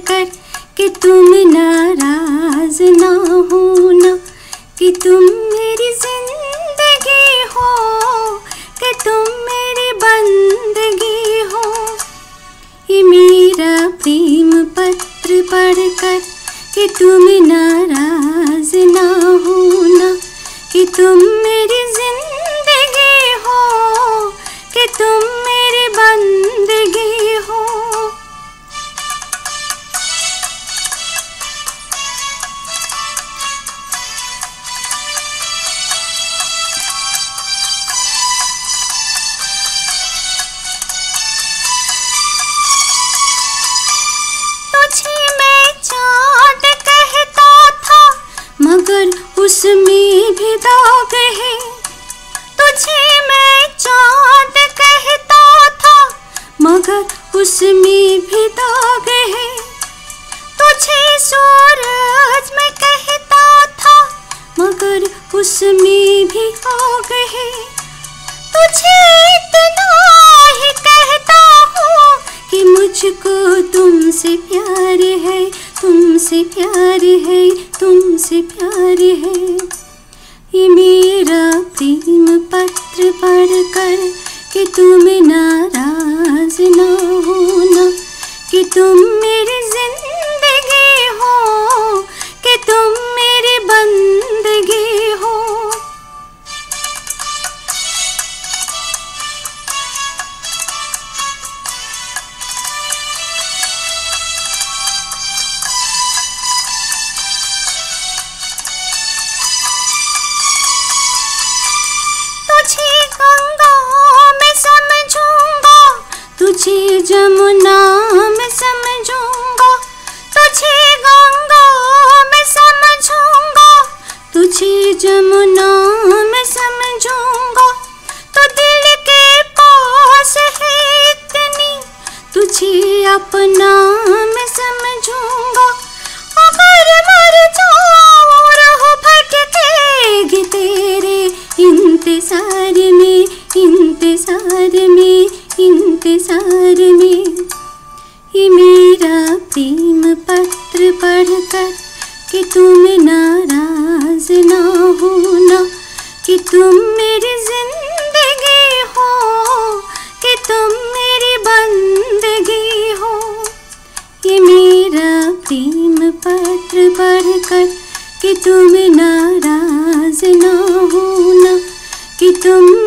कर कि तुम नाराज ना होना, कि तुम मेरी जिंदगी हो, कि तुम मेरी बंदगी हो। ये मेरा प्रेम पत्र पढ़कर कि तुम नाराज ना होना, कि तुम मेरी जिंदगी हो, कि तुम मेरी बंदगी हो। तुझे मैं चाँद कहता था मगर उसमें भी दाग है। तुझे मैं चाँद कहता था मगर उसमें भी दाग है। तुझे सूरज मैं कहता था मगर उसमें भी आग है। तुझे इतना ही कहता हूँ कि मुझको तुमसे प्यार है, तुमसे प्यार है, तुमसे प्यार है। ये मेरा प्रेम पत्र पढ़कर कि तुम नाराज ना होना, कि तुम मेरी जिंदगी हो, कि तुम मेरी बंदगी हो। तुझे गंगा मैं समझूंगा, तुझे जमुना मैं समझूंगा। तुझे गंगा मैं समझूंगा, तुझे जमुना मैं समझूंगा। तो दिल के पास है इतनी, तुझे अपना मैं समझूंगा। अगर मर जाऊं रूह भटकेगी तेरे इंतजार में, इंतजार में, इंतजार में। ये मेरा प्रेम पत्र पढ़कर कि तुम नाराज ना होना, कि तुम मेरी जिंदगी हो, कि तुम मेरी बंदगी हो। ये मेरा प्रेम पत्र पढ़कर कि तुम नाराज ना होना, कि तुम